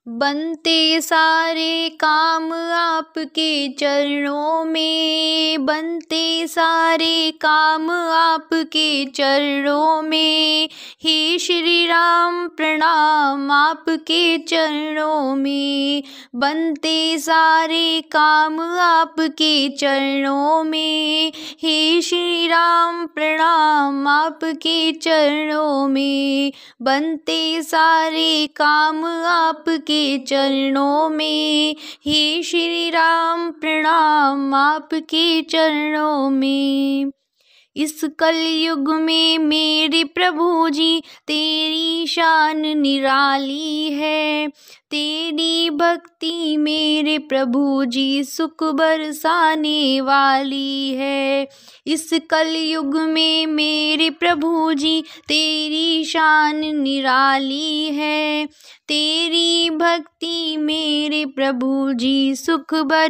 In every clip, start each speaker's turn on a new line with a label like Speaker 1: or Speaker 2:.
Speaker 1: बनते सारे काम आपके चरणों में, बनते सारे काम आपके चरणों में। हे श्री राम प्रणाम आपके चरणों में, बनते सारे काम आपके चरणों में। हे श्री राम प्रणाम आपके चरणों में, बनते सारे काम आपके चरणों में। हे श्री राम प्रणाम आपके चरणों में। इस कलयुग में मेरे प्रभु जी तेरी शान निराली है, तेरी भक्ति मेरे प्रभु जी सुख बरसाने वाली है। इस कलयुग में मेरे प्रभु जी तेरी शान निराली है, तेरी भक्ति मेरे प्रभु जी सुख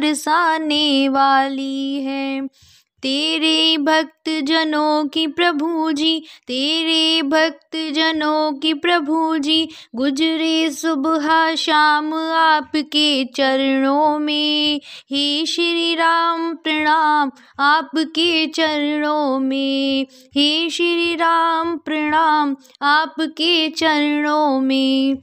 Speaker 1: बरसाने वाली है। तेरे भक्त जनों की प्रभु जी, तेरे भक्त जनों की प्रभु जी गुजरे सुबह शाम आपके चरणों में। हे श्री राम प्रणाम आपके चरणों में, हे श्री राम प्रणाम आपके चरणों में।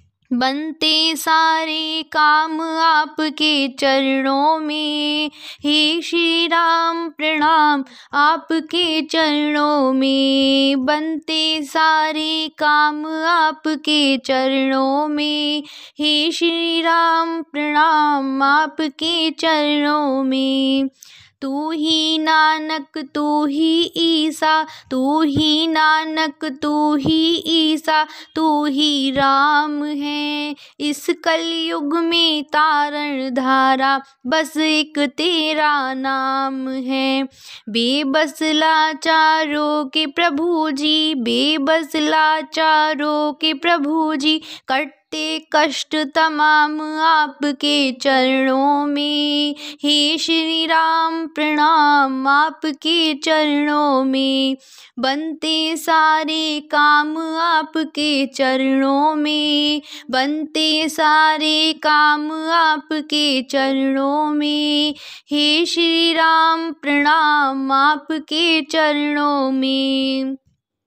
Speaker 1: बनते सारे काम आपके चरणों में। हे श्री राम प्रणाम आपके चरणों में, बनते सारे काम आपके चरणों में। हे श्री राम प्रणाम आपके चरणों में। तू ही नानक तू ही ईसा, तू ही नानक तू ही ईसा, तू ही राम है। इस कलयुग में तारण धारा बस एक तेरा नाम है। बेबस लाचारों के प्रभु जी, बेबस लाचारों के प्रभु जी कटते कष्ट तमाम आपके चरणों में। हे श्री राम प्रणाम आपके चरणों में, बनते सारे काम आपके चरणों में, बनते सारे काम आपके चरणों में। हे श्री राम प्रणाम आपके चरणों में।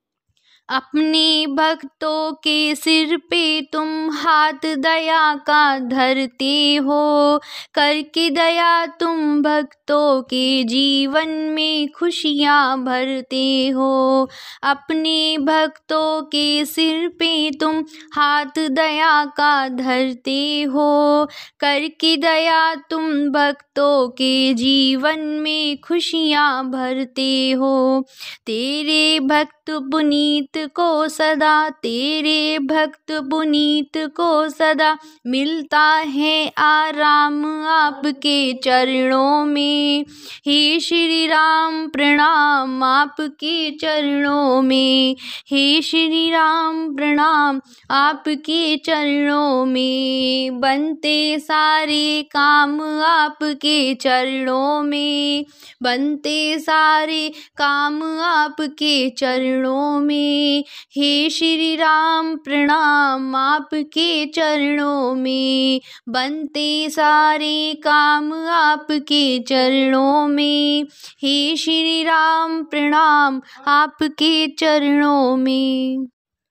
Speaker 1: अपने भक्तों के सिर पे तुम हाथ दया का धरते हो, करके दया तुम भक्तों के जीवन में खुशियाँ भरते हो। अपने भक्तों के सिर पे तुम हाथ दया का धरते हो, करके दया तुम भक्तों के जीवन में खुशियाँ भरते हो। तेरे भक्त पुनीत को सदा, तेरे भक्त पुनीत को सदा मिलता है आराम आपके चरणों में। हे श्री राम प्रणाम आपके चरणों में, हे श्री राम प्रणाम आपके चरणों में। बनते सारे काम आपके चरणों में, बनते सारे काम आपके चरणों में। हे श्री राम प्रणाम आपके चरणों में, बनते सारे काम आपके चरणों में। हे श्री राम प्रणाम आपके चरणों में।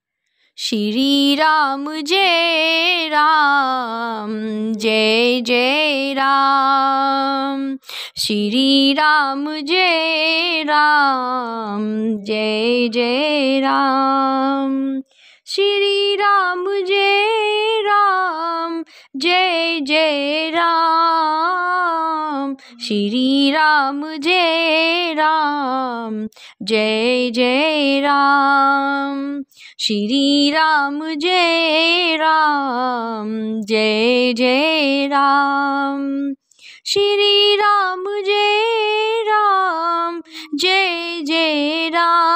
Speaker 1: श्री राम जय राम, जय जय राम। श्री राम जय राम, जय जय राम। श्री राम जय राम, जय जय राम। श्री राम जय राम, जय जय राम। श्री राम जय राम, जय जय राम। श्री राम जय राम, जय जय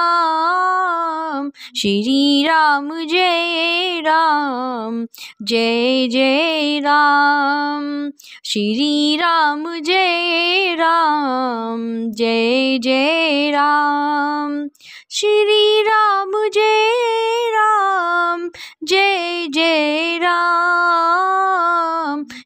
Speaker 1: राम। श्री राम जय राम, जय जय राम। श्री राम जय राम, जय जय राम। श्री राम जय राम, जय जय राम।